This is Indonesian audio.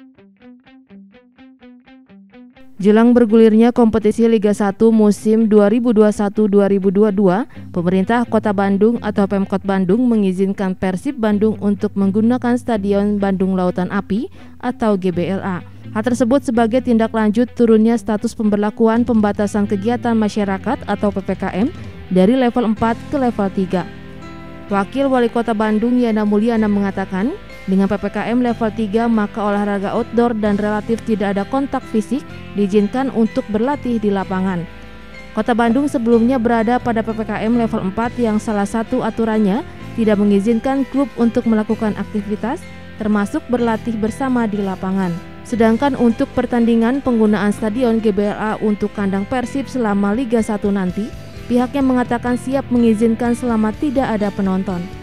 Jelang bergulirnya kompetisi Liga 1 musim 2021-2022, pemerintah Kota Bandung atau Pemkot Bandung mengizinkan Persib Bandung untuk menggunakan Stadion Bandung Lautan Api atau GBLA. Hal tersebut sebagai tindak lanjut turunnya status pemberlakuan pembatasan kegiatan masyarakat atau PPKM dari level 4 ke level 3. Wakil Wali Kota Bandung Yana Mulyana mengatakan, dengan PPKM level 3 maka olahraga outdoor dan relatif tidak ada kontak fisik diizinkan untuk berlatih di lapangan. Kota Bandung sebelumnya berada pada PPKM level 4 yang salah satu aturannya tidak mengizinkan klub untuk melakukan aktivitas termasuk berlatih bersama di lapangan. Sedangkan untuk pertandingan penggunaan Stadion GBLA untuk kandang Persib selama Liga 1 nanti, pihaknya mengatakan siap mengizinkan selama tidak ada penonton.